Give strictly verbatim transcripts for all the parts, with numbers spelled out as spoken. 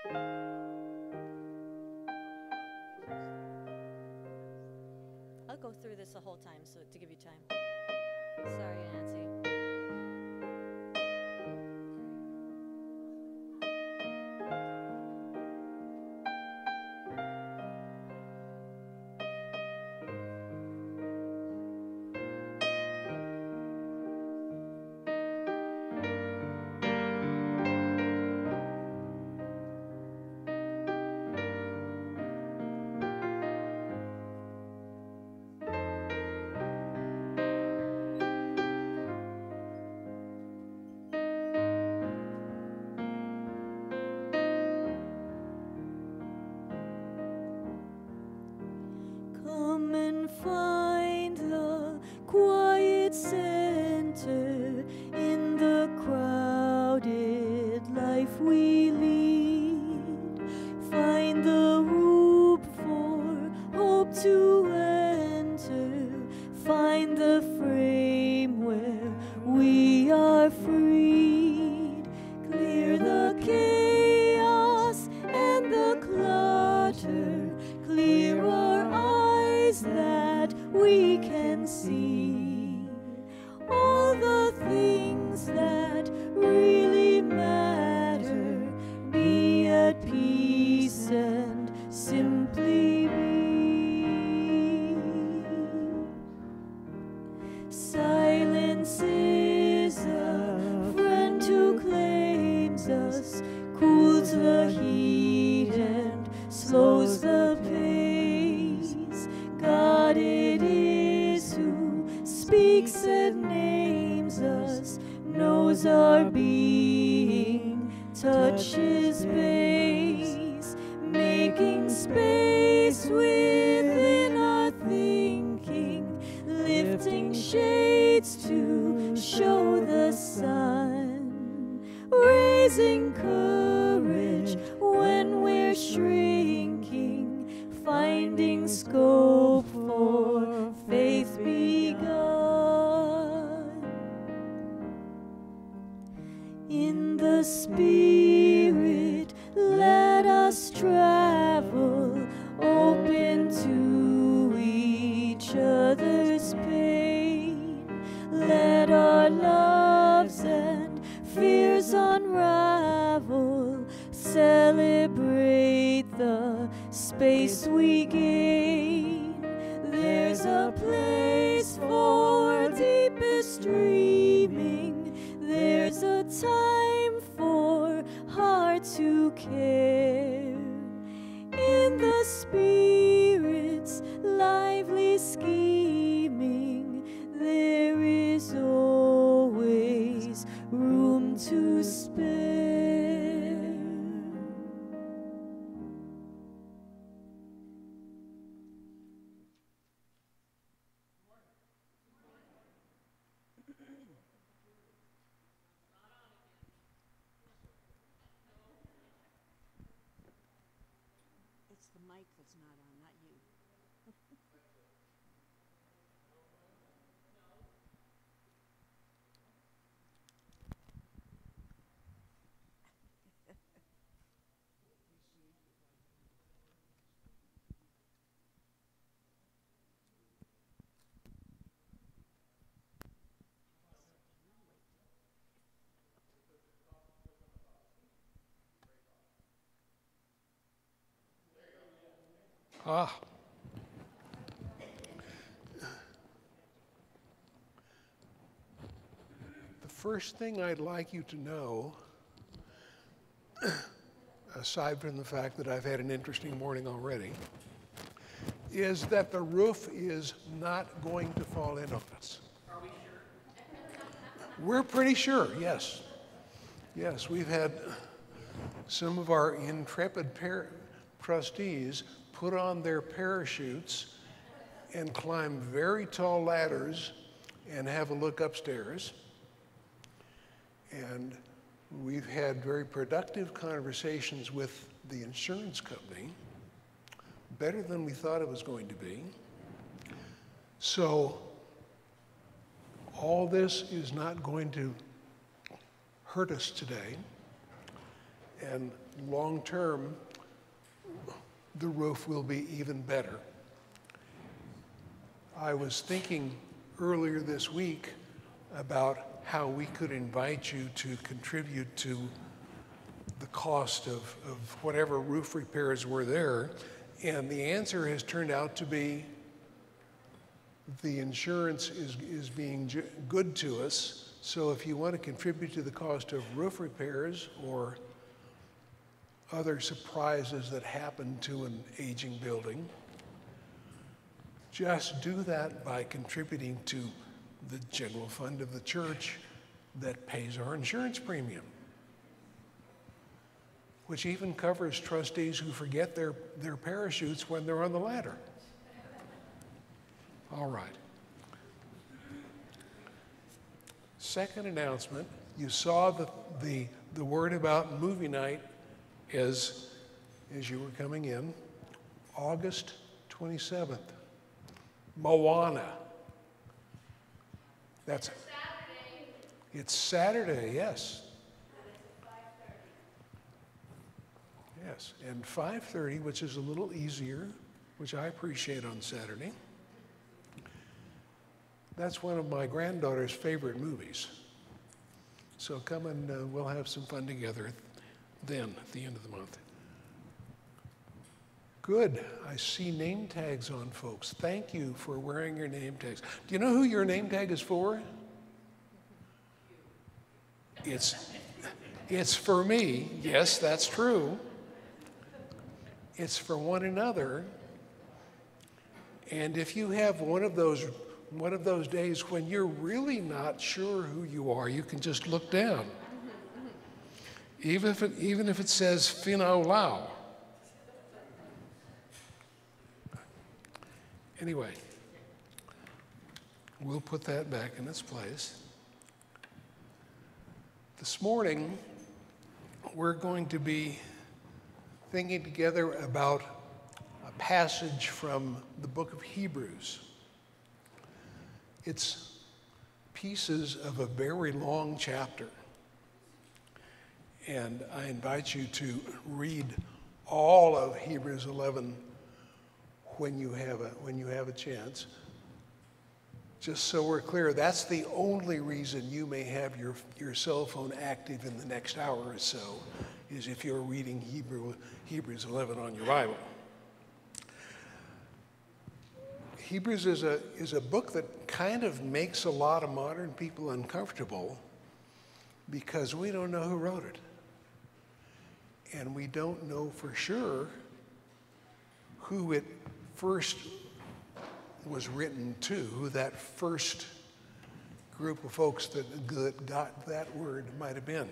I'll go through this the whole time so to give you time. Sorry, Nancy. It's the mic that's not on, not you. Ah. The first thing I'd like you to know, aside from the fact that I've had an interesting morning already, is that the roof is not going to fall in on us. Are we sure? We're pretty sure, yes. Yes, we've had some of our intrepid par- trustees put on their parachutes and climb very tall ladders and have a look upstairs. And we've had very productive conversations with the insurance company, better than we thought it was going to be. So all this is not going to hurt us today. And long term, the roof will be even better. I was thinking earlier this week about how we could invite you to contribute to the cost of, of whatever roof repairs were there. And the answer has turned out to be the insurance is, is being ju- good to us. So if you want to contribute to the cost of roof repairs or other surprises that happen to an aging building, just do that by contributing to the general fund of the church that pays our insurance premium, which even covers trustees who forget their, their parachutes when they're on the ladder. All right. Second announcement, you saw the, the, the word about movie night as, as you were coming in, August twenty-seventh. Moana. That's Saturday. It's Saturday, yes. Yes, and five thirty, which is a little easier, which I appreciate on Saturday. That's one of my granddaughter's favorite movies. So come and uh, we'll have some fun together then, at the end of the month. Good. I see name tags on folks. Thank you for wearing your name tags. Do you know who your name tag is for? It's, it's for me. Yes, that's true. It's for one another. And if you have one of those one of those days when you're really not sure who you are, you can just look down. Even if it, even if it says Fino Lao. Anyway, we'll put that back in its place. This morning, we're going to be thinking together about a passage from the book of Hebrews. It's pieces of a very long chapter. And I invite you to read all of Hebrews eleven when you have a, when you have a chance. Just so we're clear, that's the only reason you may have your, your cell phone active in the next hour or so, is if you're reading Hebrew, Hebrews eleven on your Bible. Hebrews is a, is a book that kind of makes a lot of modern people uncomfortable because we don't know who wrote it. And we don't know for sure who it first was written to, who that first group of folks that, that got that word might have been.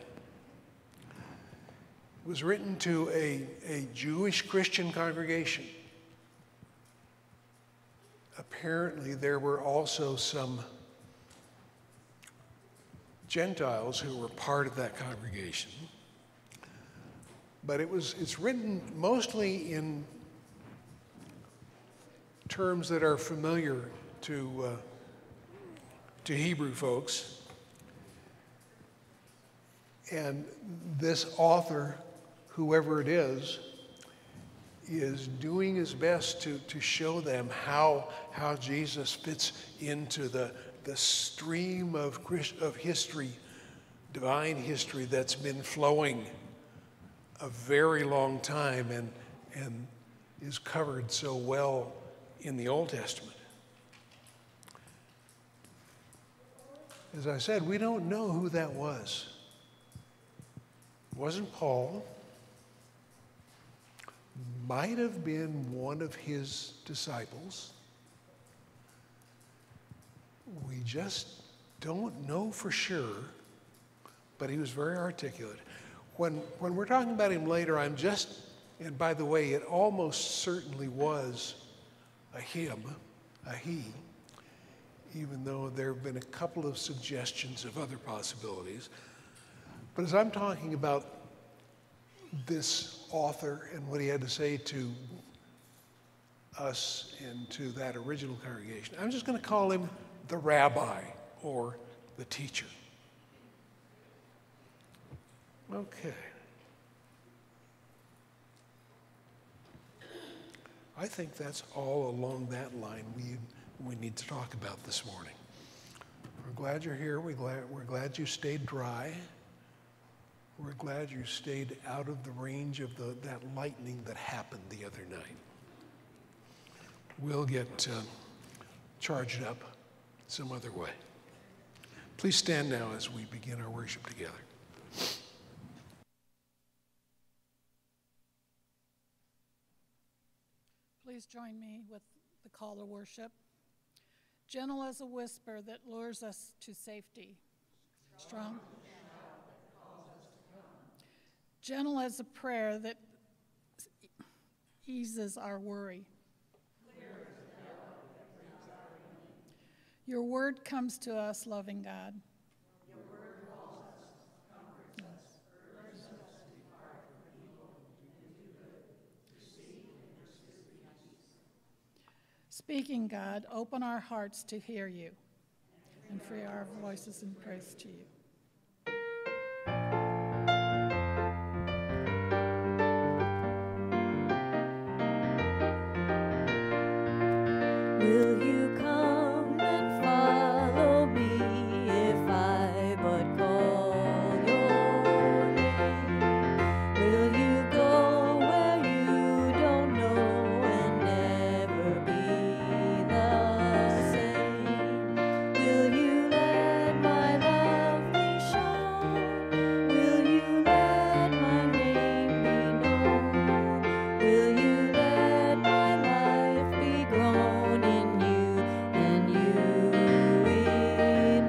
It was written to a, a Jewish Christian congregation. Apparently, there were also some Gentiles who were part of that congregation. But it was, it's written mostly in terms that are familiar to, uh, to Hebrew folks. And this author, whoever it is, is doing his best to, to show them how, how Jesus fits into the, the stream of, Christ, of history, divine history that's been flowing a very long time and, and is covered so well in the Old Testament. As I said, we don't know who that was. It wasn't Paul. Might have been one of his disciples. We just don't know for sure, but he was very articulate. When, when we're talking about him later, I'm just, and by the way, it almost certainly was a him, a he, even though there have been a couple of suggestions of other possibilities. But as I'm talking about this author and what he had to say to us and to that original congregation, I'm just going to call him the rabbi or the teacher. Okay. I think that's all along that line we, we need to talk about this morning. We're glad you're here. We're glad, we're glad you stayed dry. We're glad you stayed out of the range of the, that lightning that happened the other night. We'll get uh, charged up some other way. Please stand now as we begin our worship together. Please join me with the call to worship. Gentle as a whisper that lures us to safety. Strong. Gentle as a prayer that eases our worry. Your word comes to us, loving God. Your word calls us, comforts us, urges us to depart from evil and do good, to seek and pursue peace. Speaking, God, open our hearts to hear you and free our voices in praise to you. Will you come and follow me if I but call your name? Will you go where you don't know and never be the same? Will you let my love be shown? Will you let my name be known? Will you let my life be grown in you and you in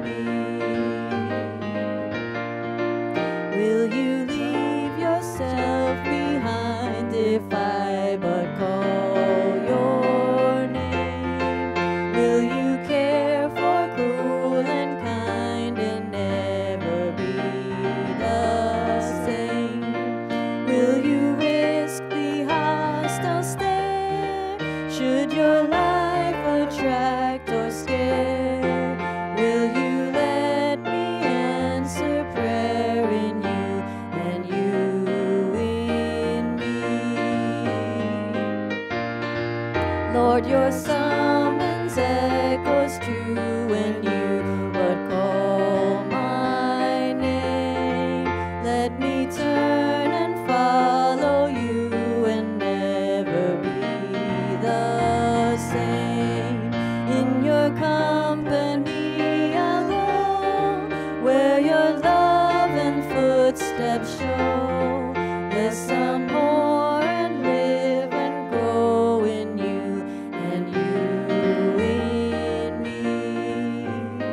me? Will you leave yourself behind if I but call your name? Will you care for cruel and kind and never be the same? Will you risk the hostile stare? Should your life attract or scare? Will you let me answer prayer in you and you in me? Lord, your summons echoes true when you but call my name. Let me turn and follow you and never be the same. In your company I'll go, where your love and footsteps show. Listen more and live and grow in you and you in me.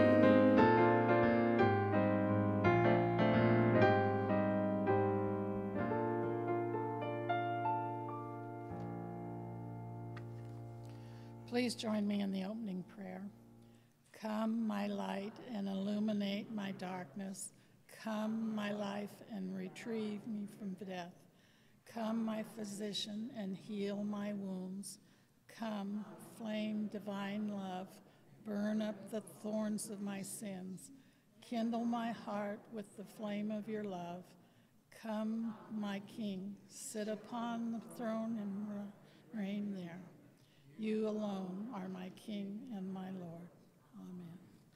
Please join me in the opening prayer. Come, my light, and illuminate my darkness. Come, my life, and retrieve me from death. Come, my physician, and heal my wounds. Come, flame divine love, burn up the thorns of my sins. Kindle my heart with the flame of your love. Come, my King, sit upon the throne and reign there. You alone are my King and my Lord. Amen.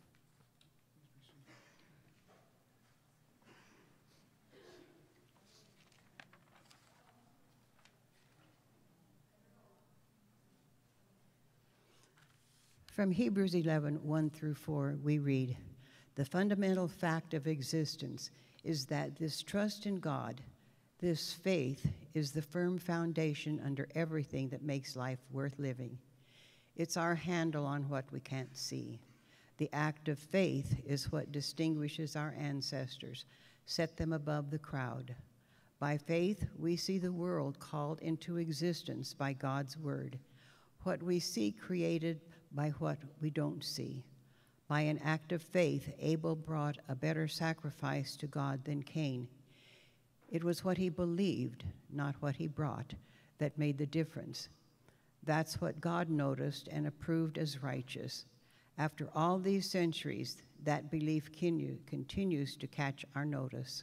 From Hebrews eleven, one through four, we read, "The fundamental fact of existence is that this trust in God, this faith, is the firm foundation under everything that makes life worth living. It's our handle on what we can't see. The act of faith is what distinguishes our ancestors, set them above the crowd. By faith, we see the world called into existence by God's word, what we see created by what we don't see. By an act of faith, Abel brought a better sacrifice to God than Cain. It was what he believed, not what he brought, that made the difference. That's what God noticed and approved as righteous. After all these centuries, that belief continues to catch our notice."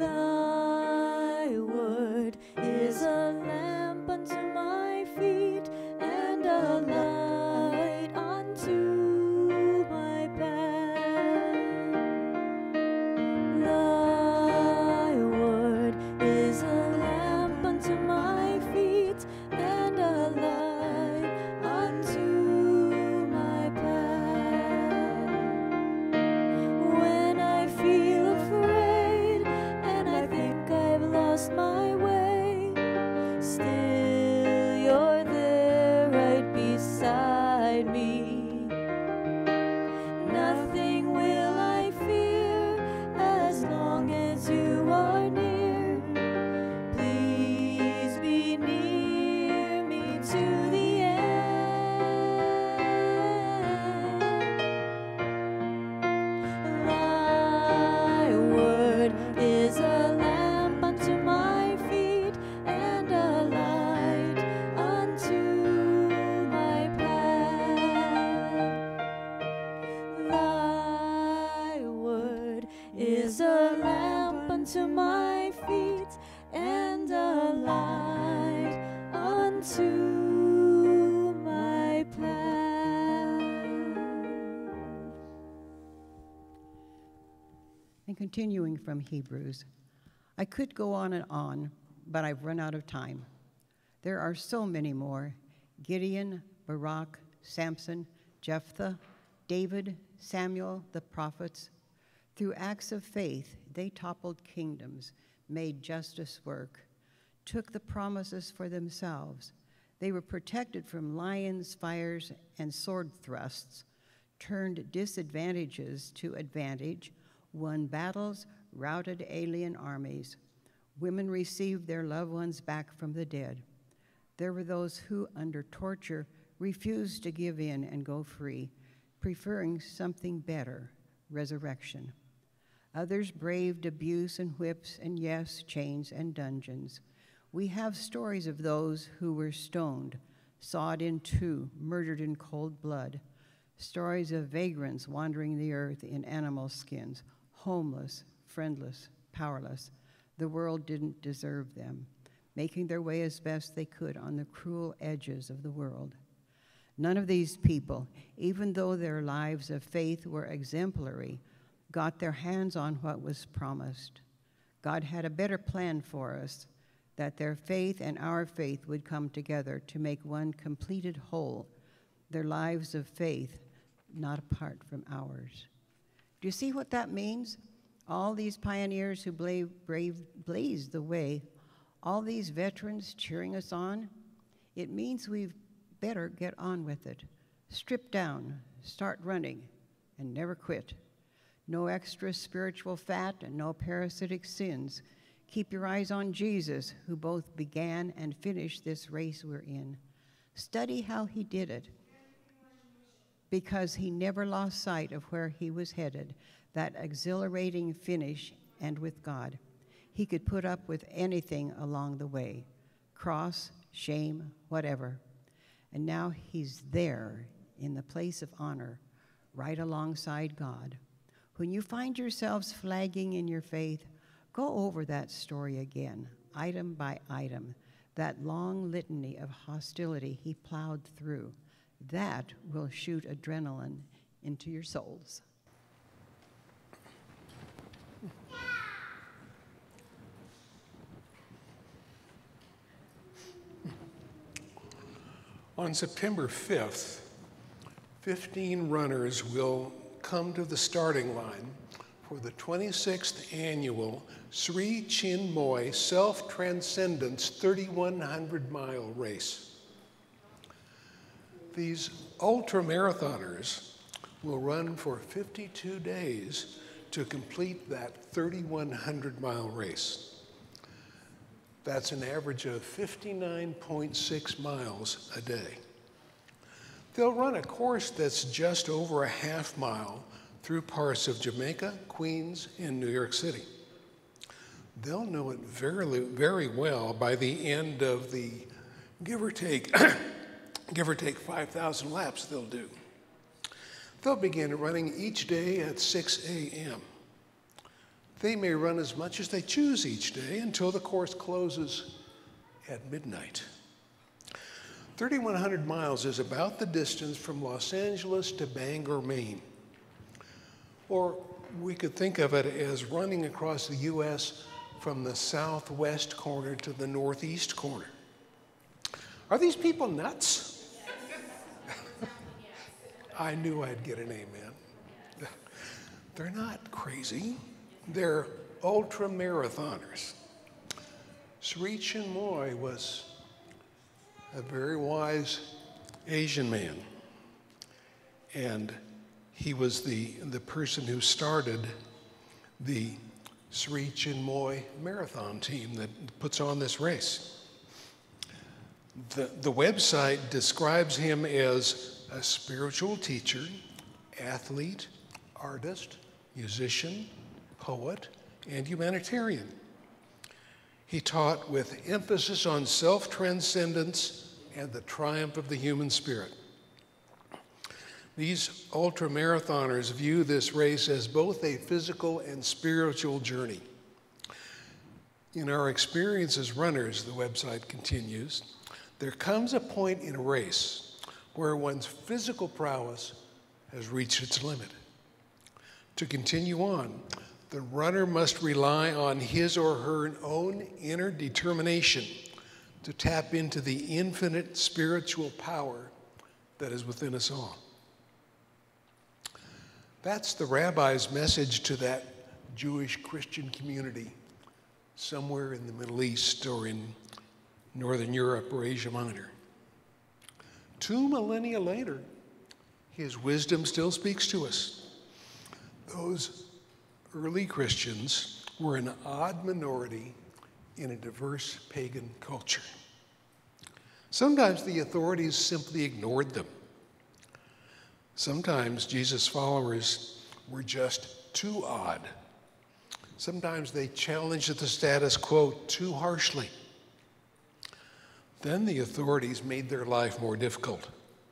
Thy word is a lamp unto my feet and a light unto my path. Thy word is a lamp unto my feet and a light unto my path. When I feel afraid and I think I've lost my way, still you're there right beside me. Nothing will I fear as long as you are near. Please be near me to the end. Thy word is a lamp unto my feet and a light unto my path. Thy word is a lamp unto my feet and a light unto my path. And continuing from Hebrews, I could go on and on, but I've run out of time. There are so many more: Gideon, Barak, Samson, Jephthah, David, Samuel, the prophets. Through acts of faith, they toppled kingdoms, made justice work, took the promises for themselves. They were protected from lions, fires, and sword thrusts, turned disadvantages to advantage, won battles, routed alien armies. Women received their loved ones back from the dead. There were those who, under torture, refused to give in and go free, preferring something better, resurrection. Others braved abuse and whips and, yes, chains and dungeons. We have stories of those who were stoned, sawed in two, murdered in cold blood. Stories of vagrants wandering the earth in animal skins, homeless, friendless, powerless. The world didn't deserve them, making their way as best they could on the cruel edges of the world. None of these people, even though their lives of faith were exemplary, got their hands on what was promised. God had a better plan for us, that their faith and our faith would come together to make one completed whole, their lives of faith not apart from ours. Do you see what that means? All these pioneers who bla- brave, blazed the way, all these veterans cheering us on, it means we've better get on with it. Strip down, start running, and never quit. No extra spiritual fat and no parasitic sins. Keep your eyes on Jesus, who both began and finished this race we're in. Study how he did it, because he never lost sight of where he was headed, that exhilarating finish and with God. He could put up with anything along the way, cross, shame, whatever. And now he's there in the place of honor, right alongside God. When you find yourselves flagging in your faith, go over that story again, item by item, that long litany of hostility he plowed through. That will shoot adrenaline into your souls. On September fifth, fifteen runners will come to the starting line for the twenty-sixth annual Sri Chinmoy Self-Transcendence thirty-one hundred mile race. These ultramarathoners will run for fifty-two days to complete that thirty-one hundred mile race. That's an average of fifty-nine point six miles a day. They'll run a course that's just over a half mile through parts of Jamaica, Queens, and New York City. They'll know it very, very well by the end of the give or take, give or take five thousand laps they'll do. They'll begin running each day at six a m They may run as much as they choose each day until the course closes at midnight. thirty-one hundred miles is about the distance from Los Angeles to Bangor, Maine. Or we could think of it as running across the U S from the southwest corner to the northeast corner. Are these people nuts? I knew I'd get an amen. They're not crazy. They're ultra marathoners. Sri Chinmoy was a very wise Asian man, and he was the, the person who started the Sri Chinmoy marathon team that puts on this race. The, the website describes him as a spiritual teacher, athlete, artist, musician, poet, and humanitarian. He taught with emphasis on self-transcendence and the triumph of the human spirit. These ultramarathoners view this race as both a physical and spiritual journey. In our experience as runners, the website continues, there comes a point in a race where one's physical prowess has reached its limit. To continue on, the runner must rely on his or her own inner determination to tap into the infinite spiritual power that is within us all. That's the rabbi's message to that Jewish Christian community somewhere in the Middle East or in Northern Europe or Asia Minor. Two millennia later, his wisdom still speaks to us. Those early Christians were an odd minority in a diverse pagan culture. Sometimes the authorities simply ignored them. Sometimes Jesus' followers were just too odd. Sometimes they challenged the status quo too harshly. Then the authorities made their life more difficult.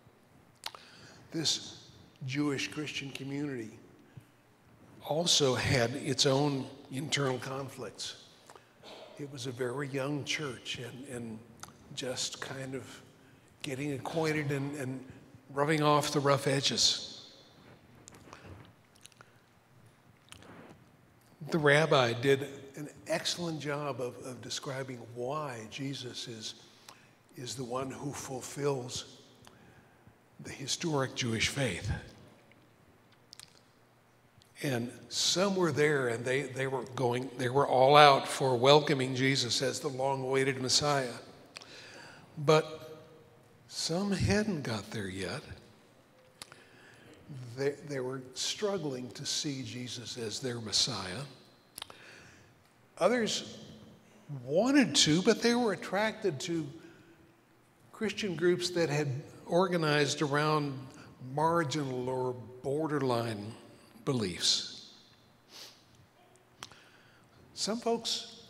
This Jewish Christian community also had its own internal conflicts. It was a very young church and, and just kind of getting acquainted and, and rubbing off the rough edges. The rabbi did an excellent job of, of describing why Jesus is, is the one who fulfills the historic Jewish faith. And some were there and they, they were going, they were all out for welcoming Jesus as the long-awaited Messiah. But some hadn't got there yet. They, they were struggling to see Jesus as their Messiah. Others wanted to, but they were attracted to Christian groups that had organized around marginal or borderline beliefs. Some folks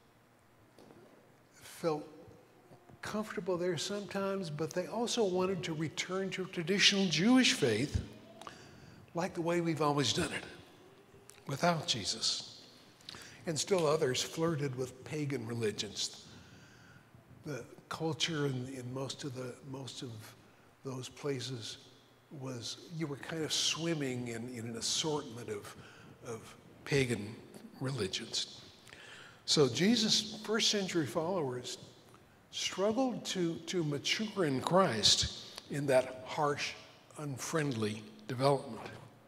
felt comfortable there sometimes, but they also wanted to return to traditional Jewish faith like the way we've always done it, without Jesus. And still others flirted with pagan religions. The culture in, in most of the most of those places was, you were kind of swimming in, in an assortment of, of pagan religions. So Jesus' first century followers struggled to, to mature in Christ in that harsh, unfriendly development.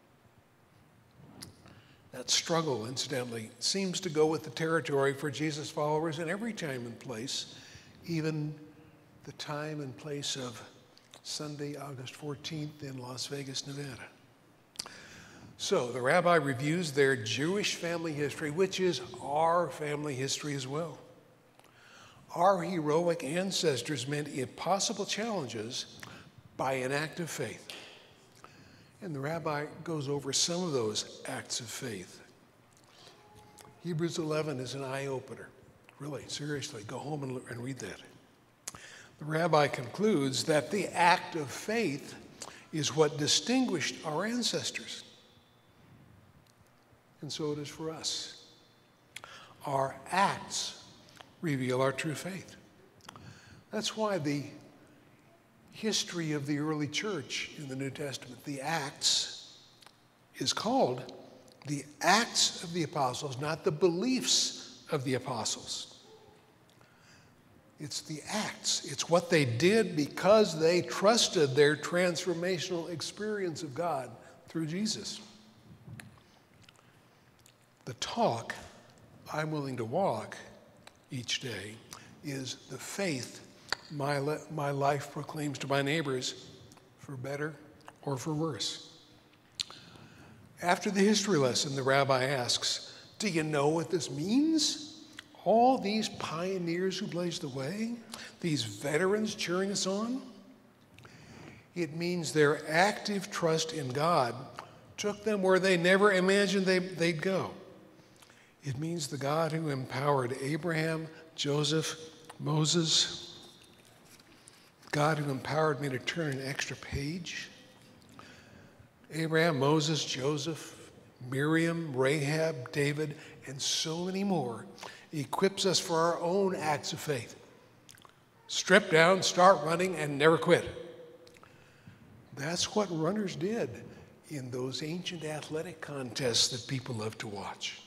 That struggle, incidentally, seems to go with the territory for Jesus' followers in every time and place, even the time and place of Sunday, August fourteenth in Las Vegas, Nevada. So the rabbi reviews their Jewish family history, which is our family history as well. Our heroic ancestors met impossible challenges by an act of faith. And the rabbi goes over some of those acts of faith. Hebrews eleven is an eye-opener. Really, seriously, go home and, and read that. The rabbi concludes that the act of faith is what distinguished our ancestors. And so it is for us. Our acts reveal our true faith. That's why the history of the early church in the New Testament, the Acts, is called the Acts of the Apostles, not the beliefs of the apostles. It's the acts. It's what they did because they trusted their transformational experience of God through Jesus. The talk, I'm willing to walk each day, is the faith my, le- my life proclaims to my neighbors, for better or for worse. After the history lesson, the rabbi asks, do you know what this means? All these pioneers who blazed the way, these veterans cheering us on? It means their active trust in God took them where they never imagined they, they'd go. It means the God who empowered Abraham, Joseph, Moses, God who empowered me to turn an extra page. Abraham, Moses, Joseph, Miriam, Rahab, David, and so many more equips us for our own acts of faith. Strip down, start running, and never quit. That's what runners did in those ancient athletic contests that people love to watch.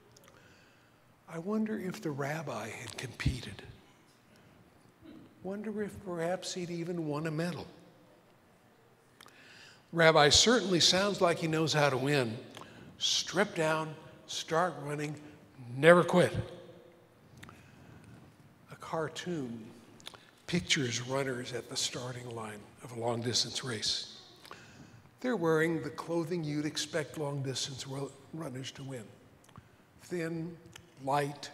I wonder if the rabbi had competed. Wonder if perhaps he'd even won a medal. Rabbi certainly sounds like he knows how to win. Strip down, start running, never quit. A cartoon pictures runners at the starting line of a long-distance race. They're wearing the clothing you'd expect long-distance runners to win. Thin, light,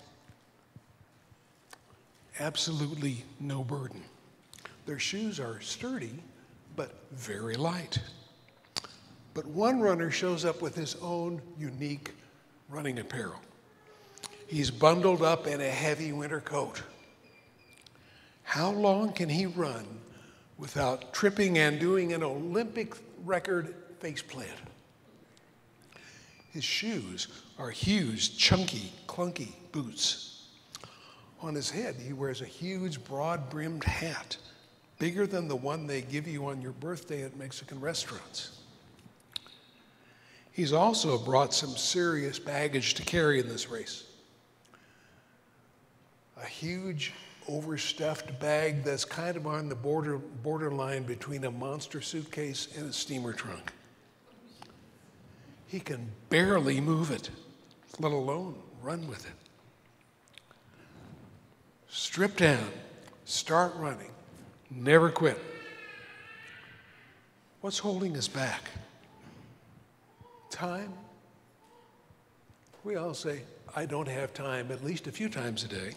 absolutely no burden. Their shoes are sturdy, but very light. But one runner shows up with his own unique running apparel. He's bundled up in a heavy winter coat. How long can he run without tripping and doing an Olympic record faceplant? His shoes are huge, chunky, clunky boots. On his head, he wears a huge, broad-brimmed hat, bigger than the one they give you on your birthday at Mexican restaurants. He's also brought some serious baggage to carry in this race. A huge, overstuffed bag that's kind of on the border, borderline between a monster suitcase and a steamer trunk. He can barely move it, let alone run with it. Strip down, start running, never quit. What's holding us back? Time? We all say, I don't have time, at least a few times a day.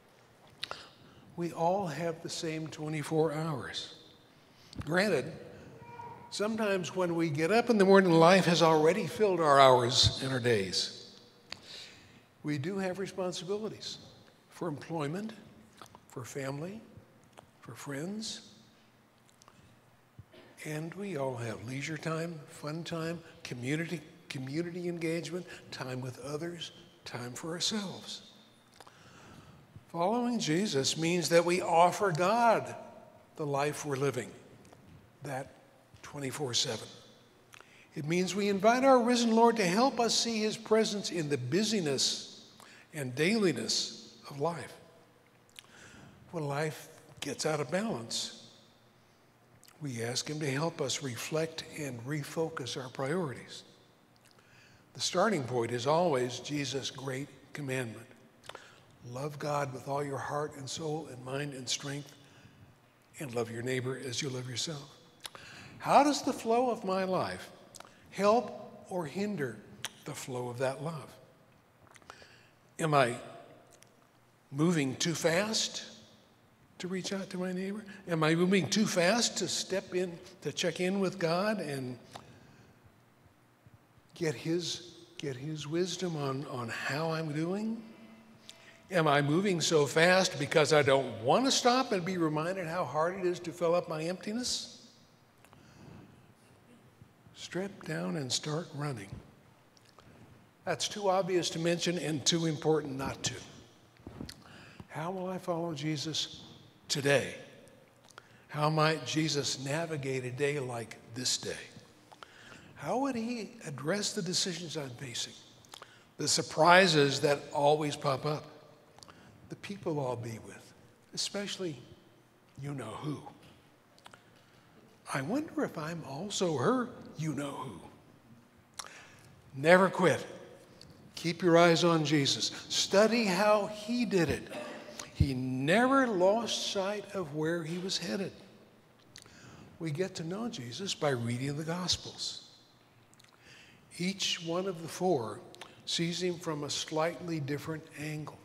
We all have the same twenty-four hours. Granted, sometimes when we get up in the morning, life has already filled our hours and our days. We do have responsibilities for employment, for family, for friends, and we all have leisure time, fun time, community, community engagement, time with others, time for ourselves. Following Jesus means that we offer God the life we're living, that twenty-four seven. It means we invite our risen Lord to help us see his presence in the busyness and dailiness of life. When life gets out of balance, we ask him to help us reflect and refocus our priorities. The starting point is always Jesus' great commandment. Love God with all your heart and soul and mind and strength, and love your neighbor as you love yourself. How does the flow of my life help or hinder the flow of that love? Am I moving too fast to reach out to my neighbor? Am I moving too fast to step in, to check in with God and get his, get his wisdom on, on how I'm doing? Am I moving so fast because I don't want to stop and be reminded how hard it is to fill up my emptiness? Strip down and start running. That's too obvious to mention and too important not to. How will I follow Jesus today? How might Jesus navigate a day like this day? How would he address the decisions I'm facing? The surprises that always pop up? The people I'll be with, especially you know who. I wonder if I'm also her you know who. Never quit. Keep your eyes on Jesus. Study how he did it. He never lost sight of where he was headed. We get to know Jesus by reading the Gospels. Each one of the four sees him from a slightly different angle.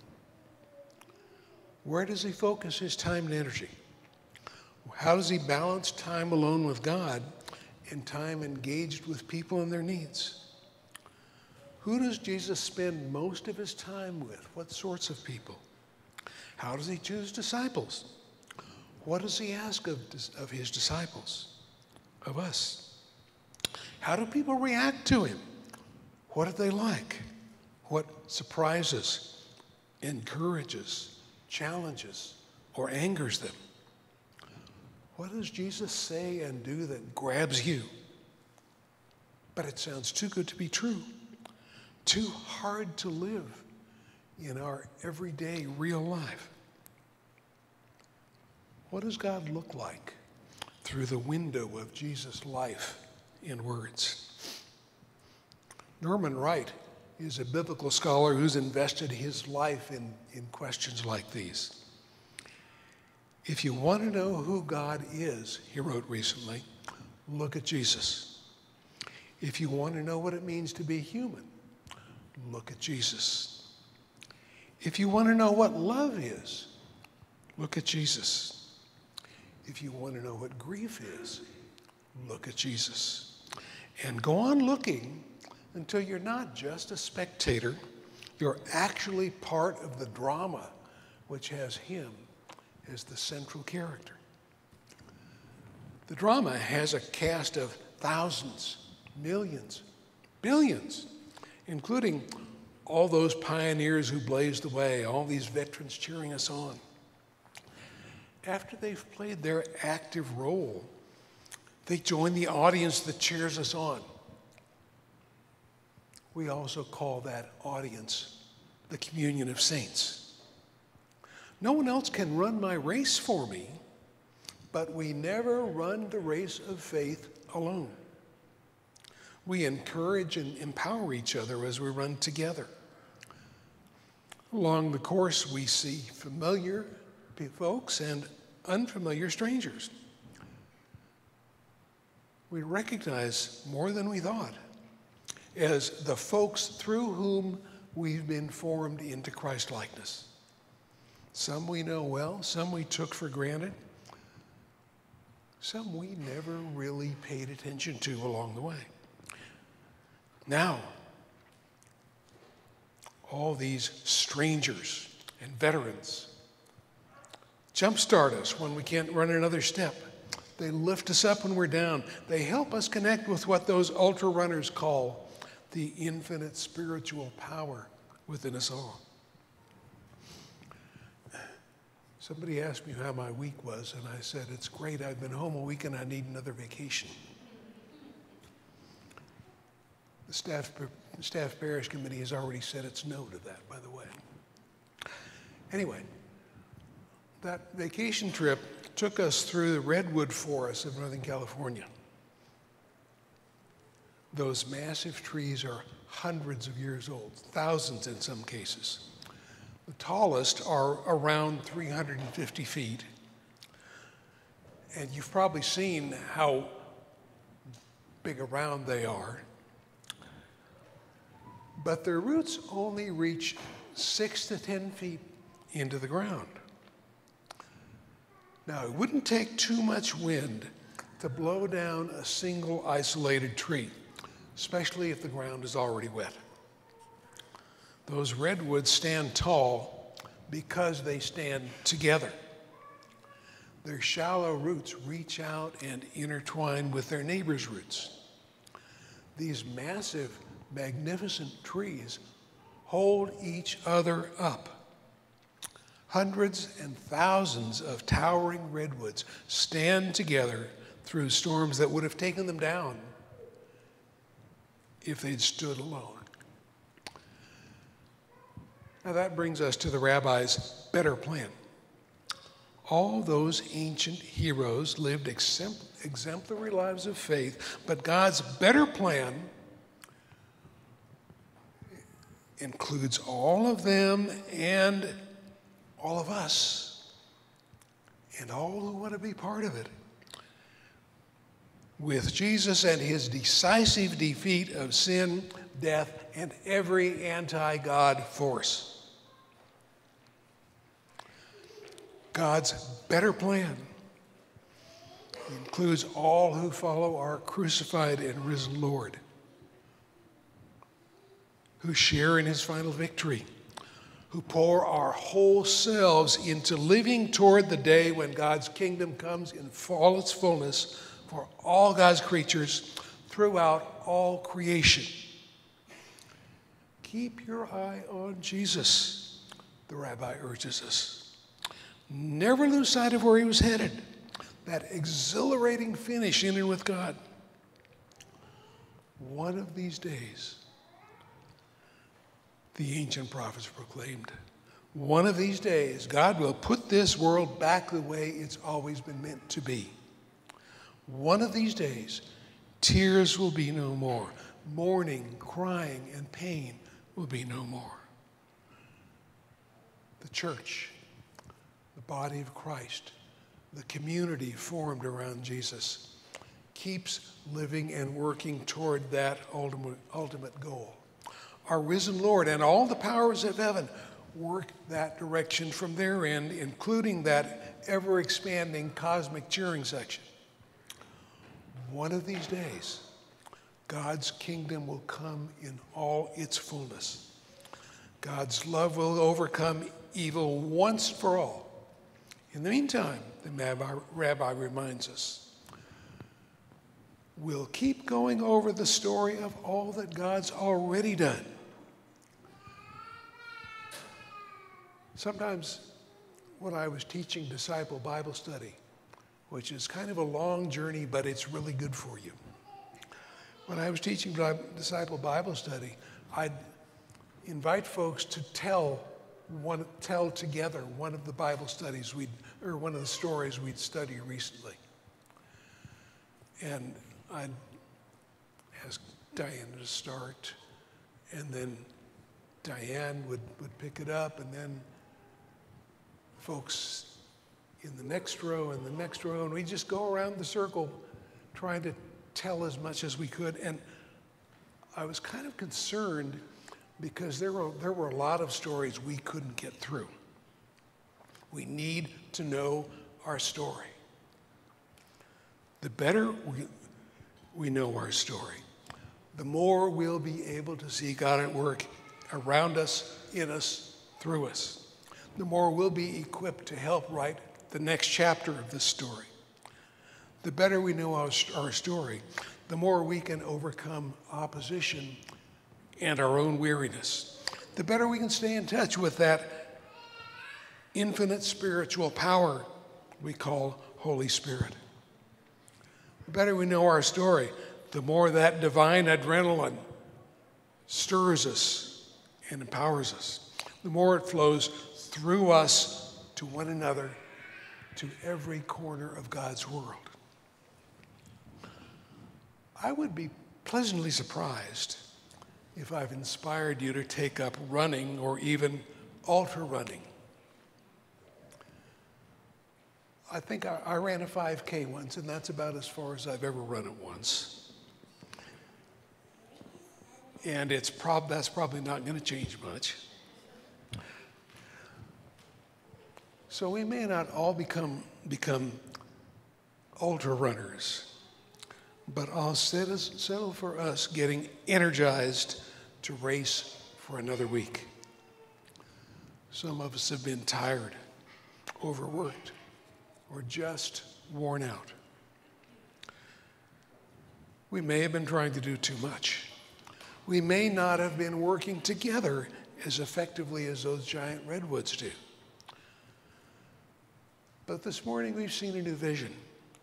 Where does he focus his time and energy? How does he balance time alone with God and time engaged with people and their needs? Who does Jesus spend most of his time with? What sorts of people? How does he choose disciples? What does he ask of, of his disciples, of us? How do people react to him? What do they like? What surprises, encourages, challenges, or angers them? What does Jesus say and do that grabs you? But it sounds too good to be true, too hard to live in our everyday real life. What does God look like through the window of Jesus' life in words? Norman Wright is a biblical scholar who's invested his life in, in questions like these. If you want to know who God is, he wrote recently, look at Jesus. If you want to know what it means to be human, look at Jesus. If you want to know what love is, look at Jesus. If you want to know what grief is, look at Jesus. And go on looking until you're not just a spectator, you're actually part of the drama which has him as the central character. The drama has a cast of thousands, millions, billions, including all those pioneers who blazed the way, all these veterans cheering us on. After they've played their active role, they join the audience that cheers us on. We also call that audience the communion of saints. No one else can run my race for me, but we never run the race of faith alone. We encourage and empower each other as we run together. Along the course, we see familiar folks and unfamiliar strangers. We recognize more than we thought as the folks through whom we've been formed into Christ-likeness. Some we know well, some we took for granted, some we never really paid attention to along the way. Now, all these strangers and veterans jumpstart us when we can't run another step. They lift us up when we're down. They help us connect with what those ultra runners call the infinite spiritual power within us all. Somebody asked me how my week was, and I said, it's great. I've been home a week and I need another vacation. The staff, staff parish committee has already said its no to that, by the way. Anyway, that vacation trip took us through the redwood forests of Northern California. Those massive trees are hundreds of years old, thousands in some cases. The tallest are around three hundred fifty feet. And you've probably seen how big around they are. But their roots only reach six to ten feet into the ground. Now, it wouldn't take too much wind to blow down a single isolated tree, especially if the ground is already wet. Those redwoods stand tall because they stand together. Their shallow roots reach out and intertwine with their neighbors' roots. These massive magnificent trees hold each other up. Hundreds and thousands of towering redwoods stand together through storms that would have taken them down if they'd stood alone. Now that brings us to the rabbi's better plan. All those ancient heroes lived exemplary lives of faith, but God's better plan includes all of them and all of us and all who want to be part of it. With Jesus and his decisive defeat of sin, death, and every anti-God force. God's better plan includes all who follow our crucified and risen Lord, who share in his final victory, who pour our whole selves into living toward the day when God's kingdom comes in all its fullness for all God's creatures throughout all creation. Keep your eye on Jesus, the rabbi urges us. Never lose sight of where he was headed, that exhilarating finish in and with God. One of these days, the ancient prophets proclaimed, one of these days, God will put this world back the way it's always been meant to be. One of these days, tears will be no more. Mourning, crying, and pain will be no more. The church, the body of Christ, the community formed around Jesus, keeps living and working toward that ultimate, ultimate goal. Our risen Lord and all the powers of heaven work that direction from their end, including that ever-expanding cosmic cheering section. One of these days, God's kingdom will come in all its fullness. God's love will overcome evil once for all. In the meantime, the rabbi, rabbi reminds us, we'll keep going over the story of all that God's already done. Sometimes when I was teaching disciple Bible study, which is kind of a long journey, but it's really good for you. When I was teaching disciple Bible study, I'd invite folks to tell one, tell together one of the Bible studies we'd, or one of the stories we'd studied recently. And I'd ask Diane to start, and then Diane would, would pick it up, and then folks in the next row and the next row, and we just go around the circle trying to tell as much as we could. And I was kind of concerned because there were, there were a lot of stories we couldn't get through. We need to know our story. The better we, we know our story, the more we'll be able to see God at work around us, in us, through us. The more we'll be equipped to help write the next chapter of this story. The better we know our, our story, the more we can overcome opposition and our own weariness. The better we can stay in touch with that infinite spiritual power we call Holy Spirit. The better we know our story, the more that divine adrenaline stirs us and empowers us. The more it flows through us to one another, to every corner of God's world. I would be pleasantly surprised if I've inspired you to take up running or even ultra running. I think I, I ran a five K once, and that's about as far as I've ever run it once. And it's prob- that's probably not going to change much. So we may not all become, become ultra runners, but I'll settle, settle for us getting energized to race for another week. Some of us have been tired, overworked, or just worn out. We may have been trying to do too much. We may not have been working together as effectively as those giant redwoods do. But this morning we've seen a new vision.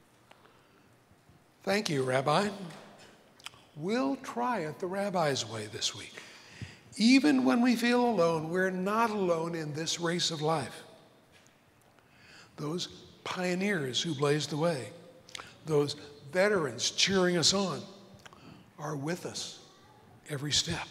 Thank you, Rabbi. We'll try it the Rabbi's way this week. Even when we feel alone, we're not alone in this race of life. Those pioneers who blazed the way, those veterans cheering us on, are with us every step.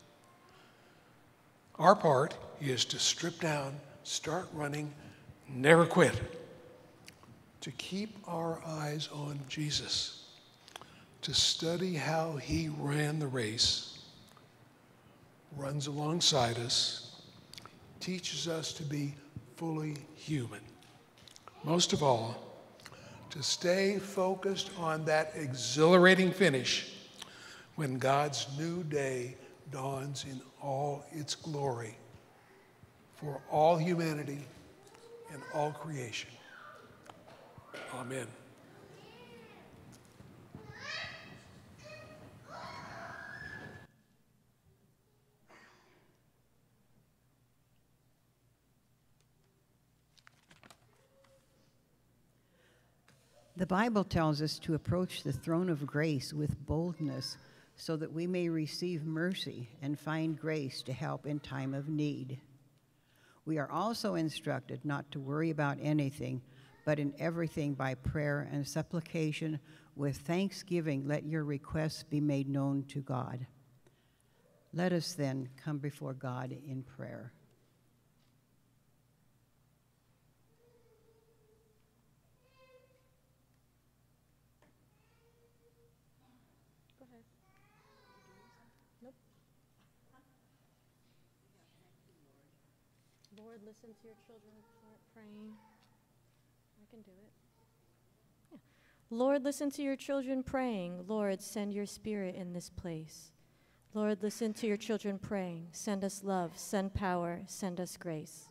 Our part is to strip down, start running, never quit, to keep our eyes on Jesus, to study how he ran the race, runs alongside us, teaches us to be fully human. Most of all, to stay focused on that exhilarating finish when God's new day dawns in all its glory for all humanity and all creation. Amen. The Bible tells us to approach the throne of grace with boldness so that we may receive mercy and find grace to help in time of need. We are also instructed not to worry about anything, but in everything by prayer and supplication with thanksgiving let your requests be made known to God. Let us then come before God in prayer. Lord, listen to your children praying. I can do it. Yeah. Lord, listen to your children praying. Lord, send your spirit in this place. Lord, listen to your children praying. Send us love, send power, send us grace.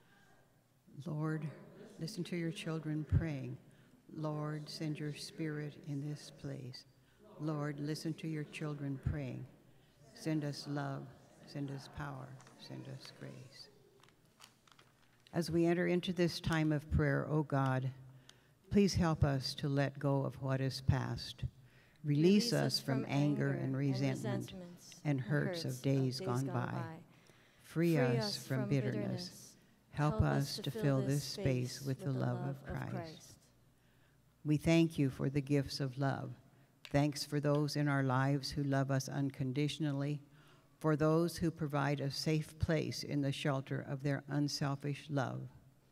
Lord, listen to your children praying. Lord, send your spirit in this place. Lord, listen to your children praying. Send us love, send us power, send us grace. As we enter into this time of prayer, O God, please help us to let go of what is past. Release, Release us from, from anger and resentment and, and hurts, hurts of days, of days gone, gone by. by. Free, Free us, us from, from bitterness. bitterness. Help, Help us to fill this space with the love of Christ. of Christ. We thank you for the gifts of love. Thanks for those in our lives who love us unconditionally, for those who provide a safe place in the shelter of their unselfish love.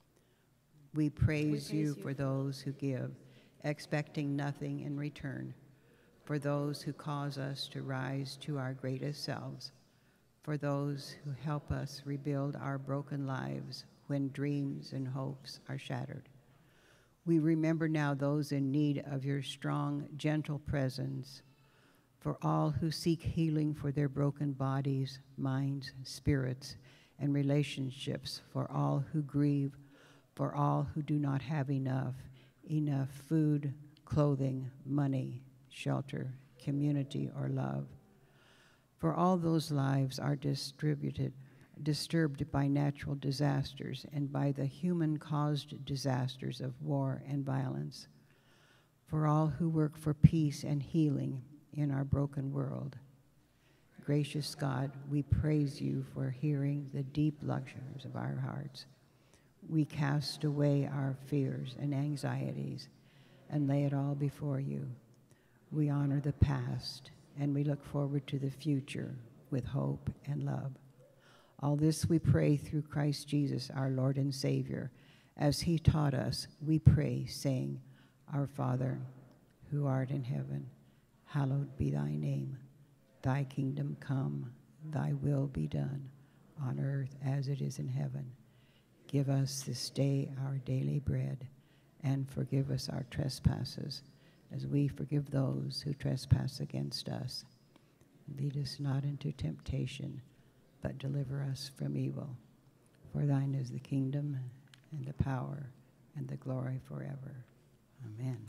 We praise, we praise you, you for those who give, expecting nothing in return, for those who cause us to rise to our greatest selves, for those who help us rebuild our broken lives when dreams and hopes are shattered. We remember now those in need of your strong, gentle presence, for all who seek healing for their broken bodies, minds, spirits, and relationships, for all who grieve, for all who do not have enough, enough food, clothing, money, shelter, community, or love. For all those lives are distributed, disturbed by natural disasters and by the human-caused disasters of war and violence. For all who work for peace and healing in our broken world. Gracious God, we praise you for hearing the deep luxuries of our hearts. We cast away our fears and anxieties and lay it all before you. We honor the past and we look forward to the future with hope and love. All this we pray through Christ Jesus, our Lord and Savior. As he taught us, we pray, saying, Our Father, who art in heaven, hallowed be thy name. Thy kingdom come, thy will be done, on earth as it is in heaven. Give us this day our daily bread, and forgive us our trespasses, as we forgive those who trespass against us. Lead us not into temptation, but deliver us from evil. For thine is the kingdom, and the power, and the glory forever. Amen.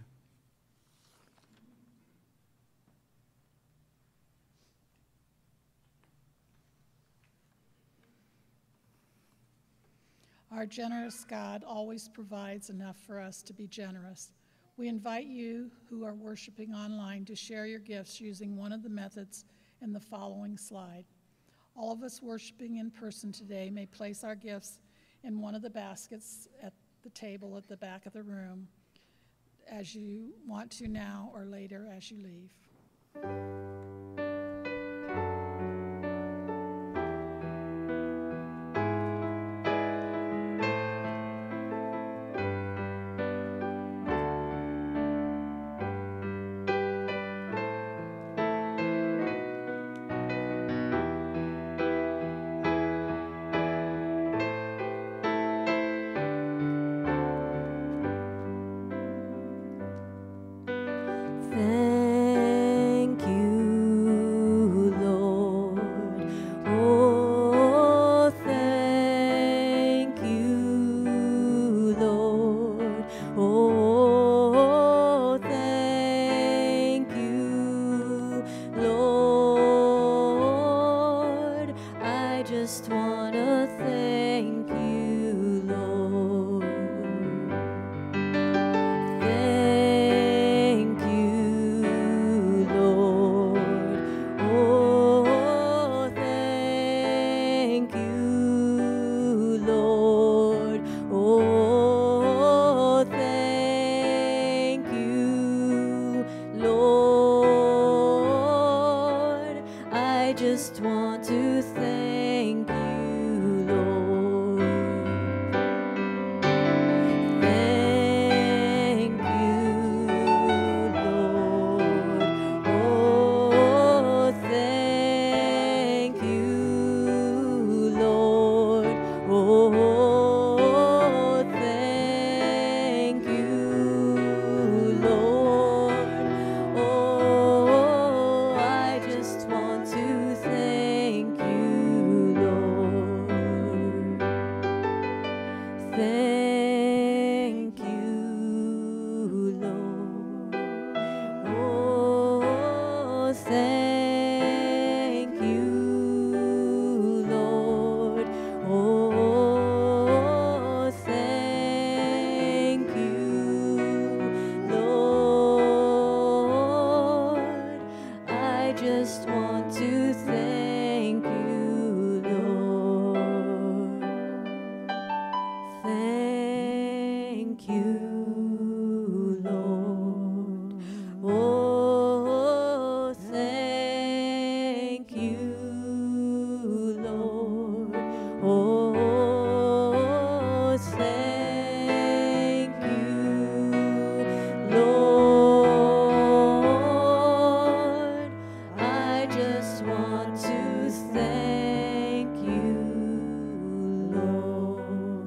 Our generous God always provides enough for us to be generous. We invite you who are worshiping online to share your gifts using one of the methods in the following slide. All of us worshiping in person today may place our gifts in one of the baskets at the table at the back of the room as you want to now or later as you leave. Thank you, Lord. Oh, thank you, Lord. Oh, thank you, Lord. I just want to thank you, Lord. Thank you, Lord. Oh, thank you, Lord. Oh, thank you, Lord. I just want to thank you, Lord. Thank you, Lord. Oh, thank you, Lord. Oh, thank you, Lord. Oh, I just want to thank you, Lord. Thank you, Lord. Oh, thank you, Lord. Oh, thank you, Lord. I just want to thank you, Lord. Thank you, Lord. Oh, thank you, Lord. Oh, thank you, Lord. I just want to thank you, Lord.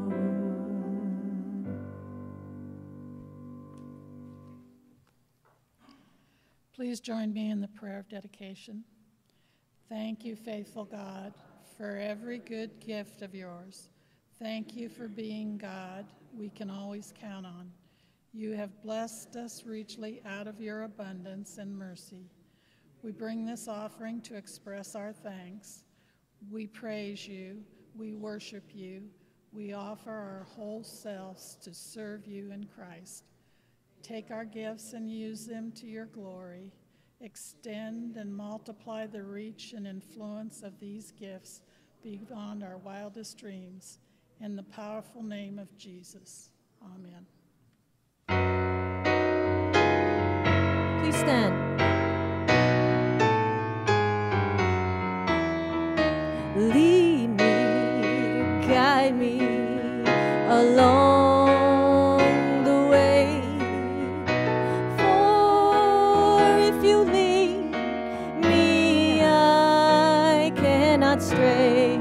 Please join me in the prayer of dedication. Thank you, faithful God, for every good gift of yours. Thank you for being God we can always count on. You have blessed us richly out of your abundance and mercy. We bring this offering to express our thanks. We praise you, we worship you, we offer our whole selves to serve you in Christ. Take our gifts and use them to your glory. Extend and multiply the reach and influence of these gifts beyond our wildest dreams. In the powerful name of Jesus, amen. Please stand. Lead me, guide me along the way. For if you lead me, I cannot stray.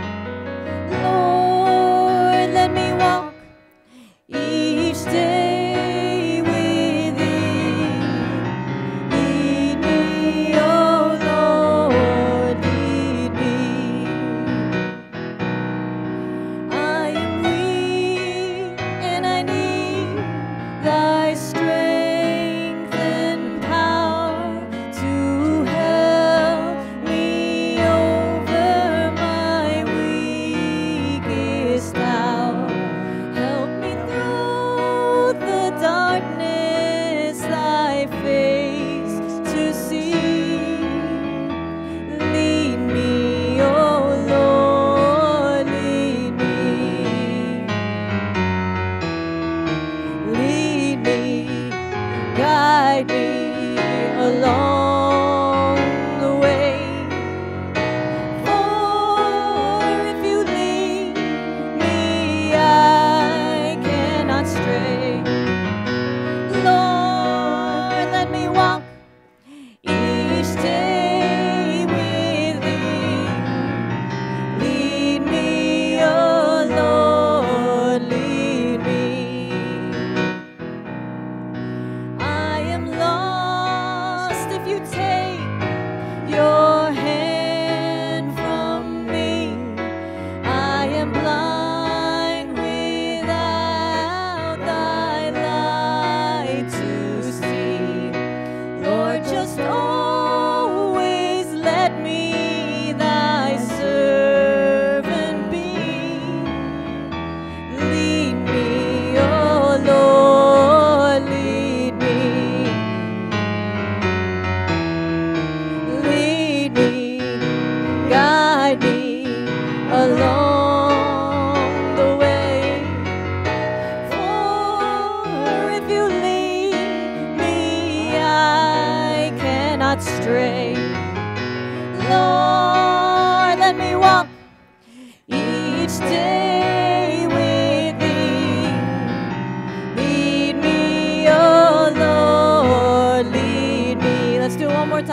Lord, let me walk each day with thee. Lead me, oh Lord, lead me. I am weak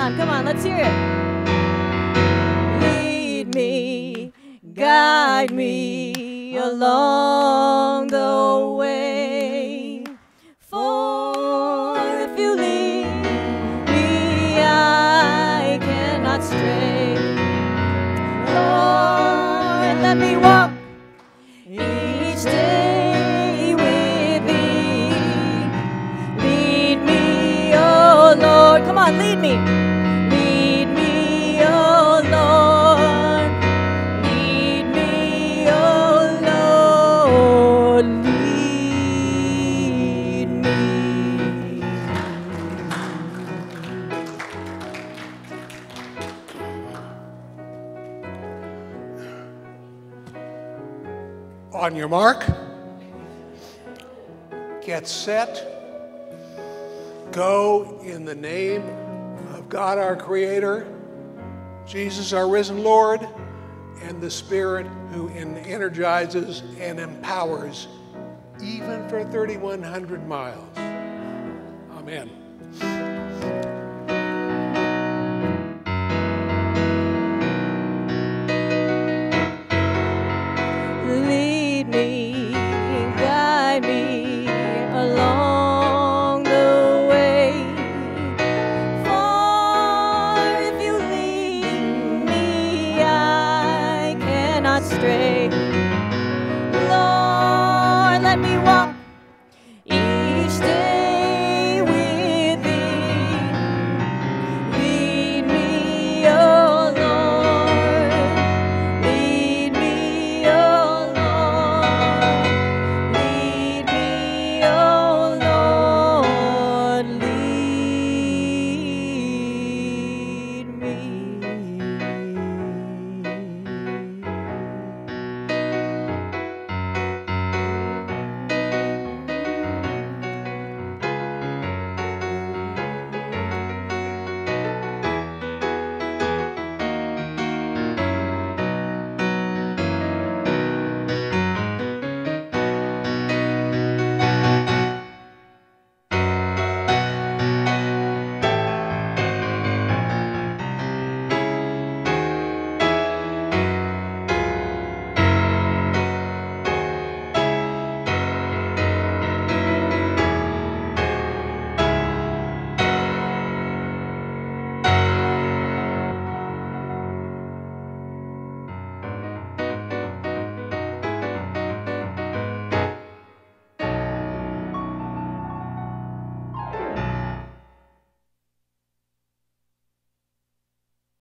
on, come on, let's hear it. Lead me, guide me along the way. For if you lead me, I cannot stray. Lord, let me walk each day with thee. Lead me, oh Lord. Come on, lead me. Lead me, oh Lord. Lead me, oh Lord. Lead me. On your mark, get set, go in the name of God our Creator, Jesus our risen Lord, and the Spirit who energizes and empowers even for thirty-one hundred miles. Amen.